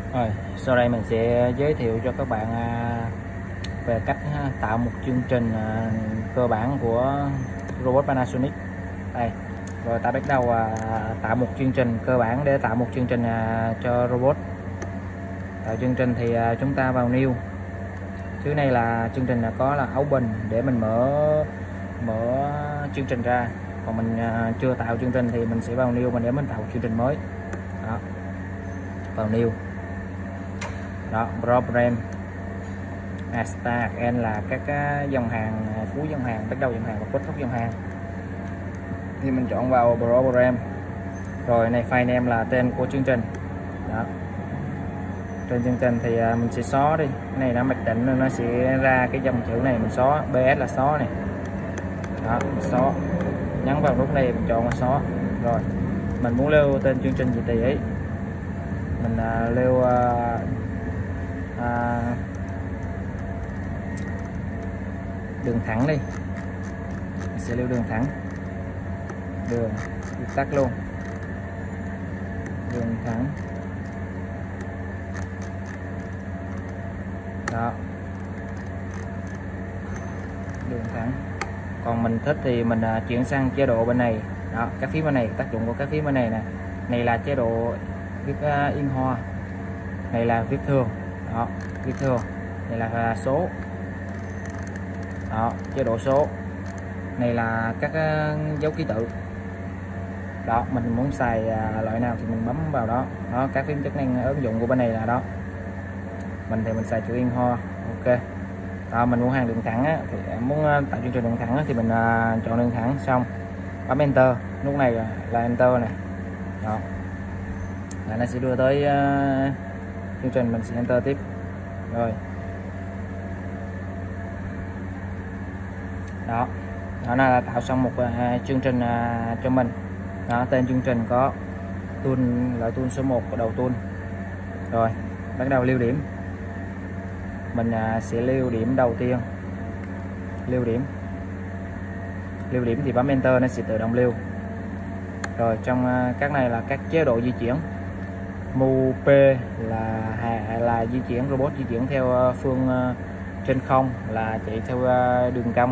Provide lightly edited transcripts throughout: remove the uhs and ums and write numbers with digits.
Rồi, sau đây mình sẽ giới thiệu cho các bạn về cách tạo một chương trình cơ bản của robot Panasonic. Đây, rồi ta bắt đầu tạo một chương trình cơ bản để tạo một chương trình cho robot. Tạo chương trình thì chúng ta vào new. Thứ này là chương trình có là open để mình mở chương trình ra. Còn mình chưa tạo chương trình thì mình sẽ vào new để mình tạo chương trình mới. Đó, vào new. Đó, program start and là các dòng hàng, cuối dòng hàng, bắt đầu dòng hàng và kết thúc dòng hàng. Thì mình chọn vào program. Rồi này, file name là tên của chương trình. Đó, trên chương trình thì mình sẽ xóa đi. Cái này nó mặc định nên nó sẽ ra cái dòng chữ này, mình xóa. BS là xóa này. Đó, mình xóa, nhấn vào nút này mình chọn là xóa. Rồi mình muốn lưu tên chương trình gì tùy ý, mình lưu đường thẳng đi, mình sẽ lưu đường thẳng, đường tắt luôn, đường thẳng. Đó, đường thẳng. Còn mình thích thì mình chuyển sang chế độ bên này. Đó, cái phím bên này, tác dụng của cái phím bên này nè, này là chế độ viết in hoa, này là viết thường. Đó, viết thường, này là số. Đó, chế độ số, này là các dấu ký tự. Đó, mình muốn xài loại nào thì mình bấm vào đó. Đó, các phím chức năng ứng dụng của bên này là đó. Mình thì mình xài chữ in hoa. Ok. Đó, mình muốn hàng đường thẳng á, thì muốn tạo chương trình đường thẳng á, thì mình chọn đường thẳng, xong bấm enter. Lúc này là enter này. Đó, là nó sẽ đưa tới chương trình, mình sẽ enter tiếp. Rồi đó, đó là tạo xong một chương trình cho mình. Đó, tên chương trình có tool, loại tool số 1 của đầu tool. Rồi bắt đầu lưu điểm. Mình sẽ lưu điểm đầu tiên. Lưu điểm thì bấm enter nó sẽ tự động lưu. Rồi trong các này là các chế độ di chuyển. Move P là di chuyển, robot di chuyển theo phương trên không, là chạy theo đường cong.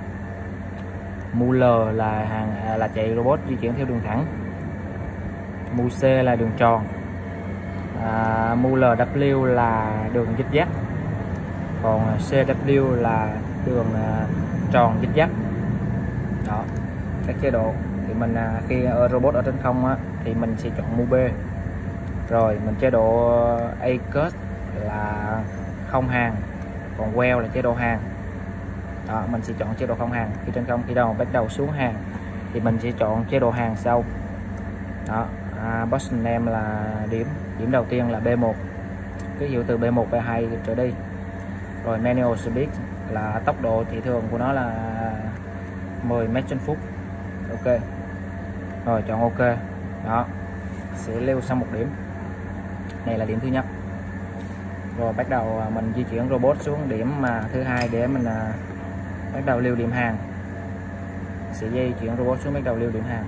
Move L là chạy robot di chuyển theo đường thẳng. Move C là đường tròn. Move LW là đường zig zag. Còn CW là đường tròn zig zag. Đó, các chế độ thì mình khi robot ở trên không á, thì mình sẽ chọn Move B. Rồi mình chế độ ACUS là không hàng, còn Well là chế độ hàng. Đó, mình sẽ chọn chế độ không hàng khi trên không. Khi đầu bắt đầu xuống hàng thì mình sẽ chọn chế độ hàng sau. Đó, Position Name là điểm đầu tiên là B1, ký hiệu từ B1 B2 trở đi. Rồi Manual Speed là tốc độ thị thường của nó là 10 m/phút. Ok. Rồi chọn ok. Đó, sẽ lưu xong một điểm. Này là điểm thứ nhất. Rồi bắt đầu mình di chuyển robot xuống điểm thứ hai để mình bắt đầu lưu điểm hàng. Sẽ di chuyển robot xuống bắt đầu lưu điểm hàng.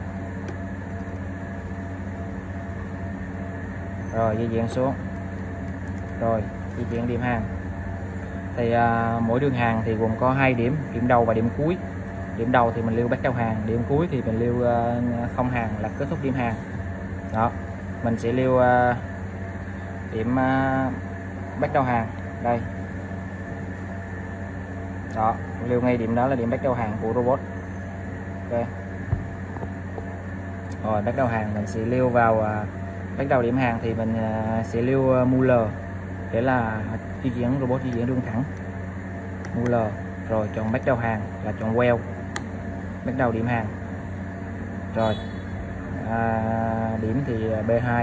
Rồi di chuyển xuống. Rồi di chuyển điểm hàng. Thì mỗi đường hàng thì gồm có 2 điểm, điểm đầu và điểm cuối. Điểm đầu thì mình lưu bắt đầu hàng, điểm cuối thì mình lưu không hàng là kết thúc điểm hàng. Đó, mình sẽ lưu điểm bắt đầu hàng đây. Đó, lưu ngay điểm đó là điểm bắt đầu hàng của robot. Ok. Rồi bắt đầu hàng mình sẽ lưu vào bắt đầu điểm hàng thì mình sẽ lưu Move L để là di chuyển robot di chuyển đường thẳng. Move L. Rồi chọn bắt đầu hàng là chọn Well, bắt đầu điểm hàng. Rồi điểm thì B2.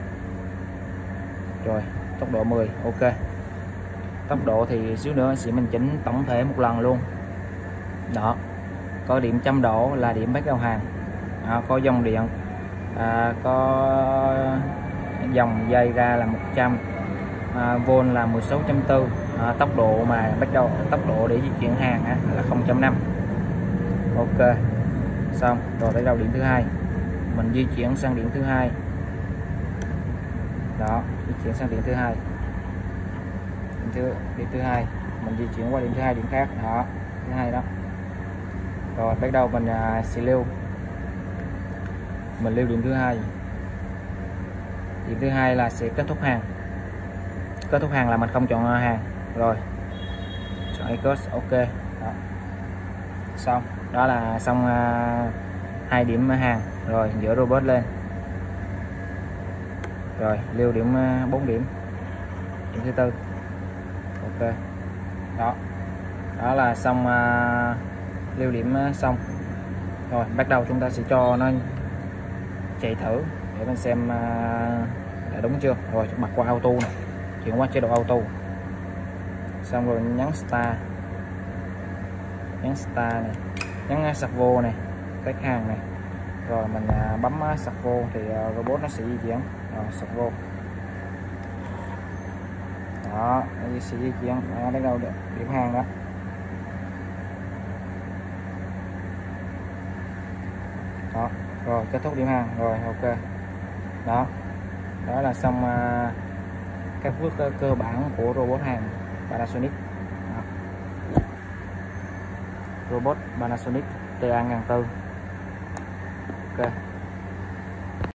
Rồi tốc độ 10. Ok. Tốc độ thì xíu nữa sẽ mình chỉnh tổng thể một lần luôn. Đó, có điểm trăm độ là điểm bắt đầu hàng. Có dòng điện, có dòng dây ra là 100, volt là 16.4. Tốc độ mà bắt đầu, tốc độ để di chuyển hàng là 0.5. Ok, xong rồi bắt đầu điểm thứ hai, mình di chuyển sang điểm thứ hai. Đó, di chuyển sang điểm thứ hai. Điểm thứ hai mình di chuyển qua điểm thứ hai, điểm khác. Đó, thứ hai đó. Rồi bắt đầu mình sẽ lưu điểm thứ hai. Điểm thứ hai là sẽ kết thúc hàng. Kết thúc hàng là mình không chọn hàng. Rồi chọn Ecos, ok. Đó. Xong, đó là xong 2 điểm hàng. Rồi dỡ robot lên. Rồi lưu điểm 4 điểm. Điểm thứ tư. Ok. Đó. Đó là xong lưu điểm xong. Rồi bắt đầu chúng ta sẽ cho nó chạy thử để mình xem đã đúng chưa. Rồi bật qua auto này, chuyển qua chế độ auto, xong rồi nhấn start này, nhấn servo này, khách hàng này, rồi mình bấm servo thì robot nó sẽ di chuyển. Rồi servo đó, nó sẽ di chuyển đến đâu được điểm hàng đó. Đó, rồi kết thúc điểm hàng. Rồi ok. Đó, đó là xong các bước cơ bản của robot hàng Panasonic. Đó. Robot Panasonic TA 1004. Ok.